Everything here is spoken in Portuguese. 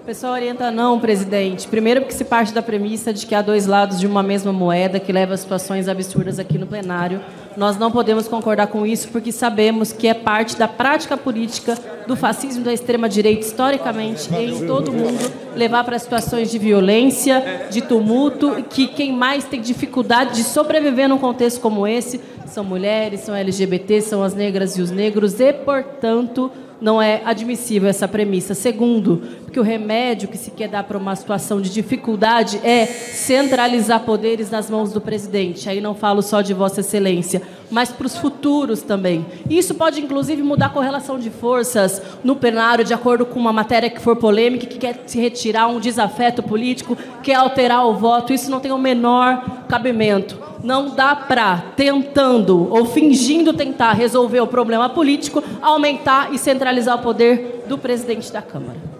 O pessoal orienta não, presidente. Primeiro porque se parte da premissa de que há dois lados de uma mesma moeda que leva a situações absurdas aqui no plenário. Nós não podemos concordar com isso porque sabemos que é parte da prática política do fascismo da extrema-direita, historicamente, em todo o mundo, levar para situações de violência, de tumulto, que quem mais tem dificuldade de sobreviver num contexto como esse são mulheres, são LGBT, são as negras e os negros, e, portanto, não é admissível essa premissa. Segundo, porque o remédio que se quer dar para uma situação de dificuldade é centralizar poderes nas mãos do presidente. Aí não falo só de Vossa Excelência, mas para os futuros também. Isso pode, inclusive, mudar a correlação de forças no plenário, de acordo com uma matéria que for polêmica, que quer se retirar um desafeto político, quer alterar o voto. Isso não tem o menor cabimento. Não dá para, tentando ou fingindo tentar resolver o problema político, aumentar e centralizar o poder do presidente da Câmara.